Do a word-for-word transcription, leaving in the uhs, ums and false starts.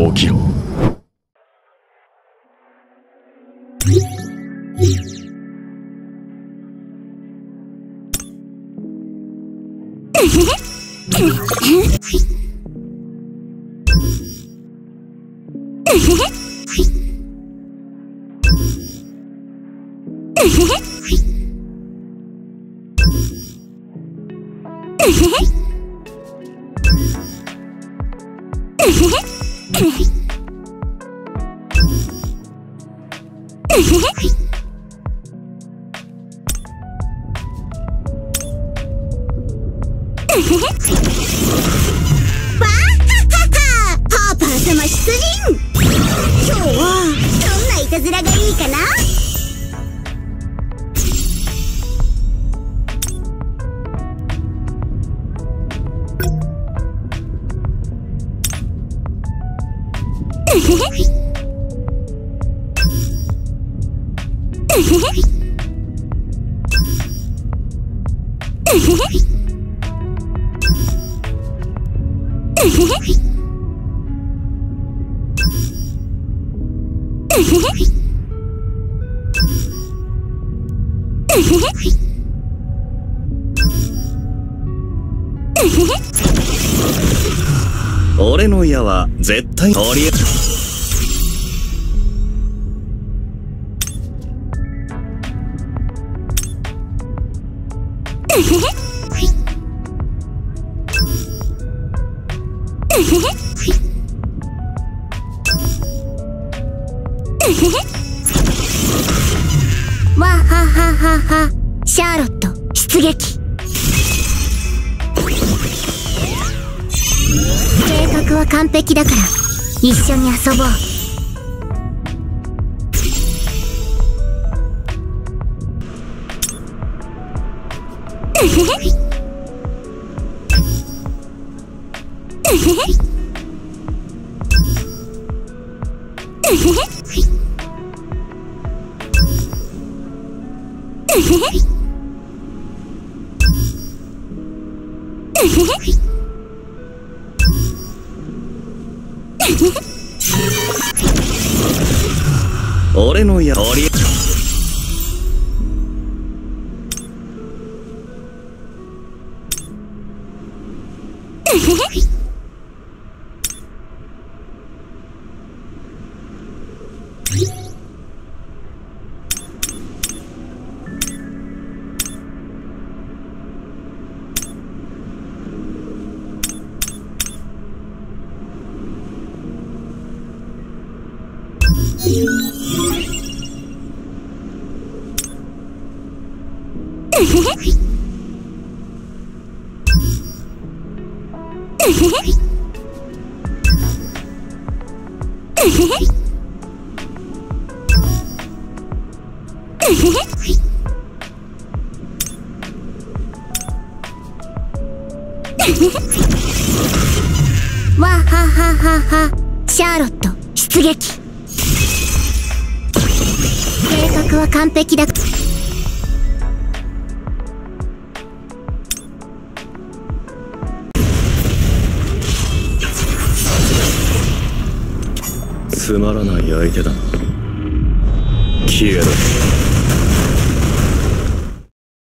起きろ。 ハーパー様出陣。今日はどんないたずらがいいかな。 俺の矢は絶対とりあえずわはははは。シャーロット出撃。計画は完璧だから一緒に遊ぼう。 俺の矢とりあえずわはははは。シャーロット出撃。計画は完璧だ。 つまらない相手だな。消えろ。